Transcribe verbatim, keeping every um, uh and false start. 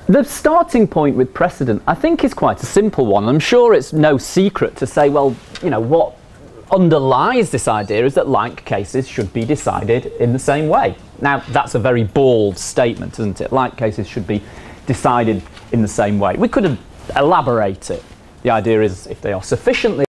The starting point with precedent, I think, is quite a simple one. I'm sure it's no secret to say, well, you know, what underlies this idea is that like cases should be decided in the same way. Now, that's a very bald statement, isn't it? Like cases should be decided in the same way. We could elaborate it. The idea is if they are sufficiently